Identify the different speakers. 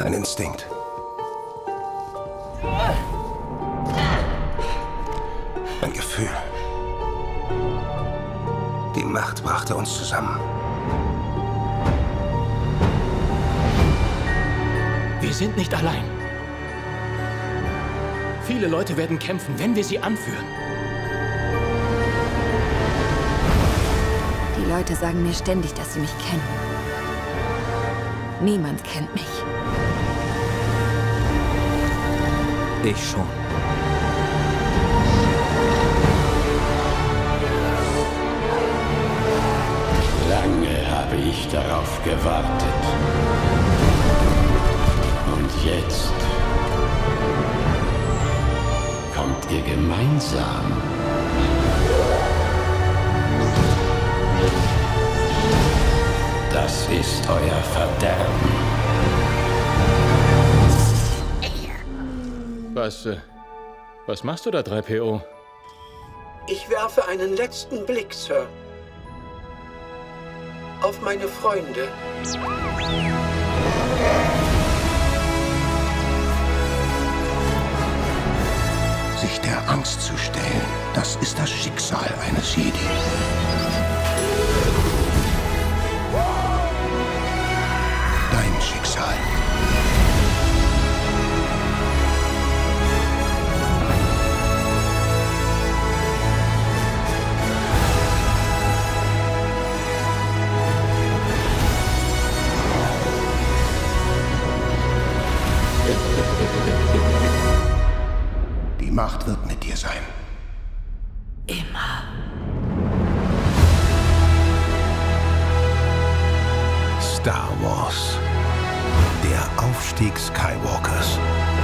Speaker 1: Ein Instinkt. Ein Gefühl. Die Macht brachte uns zusammen.
Speaker 2: Wir sind nicht allein. Viele Leute werden kämpfen, wenn wir sie anführen.
Speaker 3: Die Leute sagen mir ständig, dass sie mich kennen. Niemand kennt mich.
Speaker 4: Ich schon.
Speaker 5: Lange habe ich darauf gewartet. Und jetzt kommt ihr gemeinsam. Das ist euer Verderben.
Speaker 2: Was machst du da, 3PO?
Speaker 6: Ich werfe einen letzten Blick, Sir. Auf meine Freunde.
Speaker 1: Sich der Angst zu stellen, das ist das Schicksal eines Jedi. Dein Schicksal. Die Macht wird mit dir sein.
Speaker 3: Immer.
Speaker 1: Star Wars. Der Aufstieg Skywalkers.